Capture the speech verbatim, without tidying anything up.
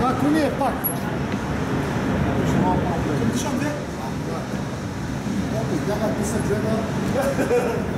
Dacă nu e pac. Când și-am de? Da. Da, da, da, da, da, da, da, da, da,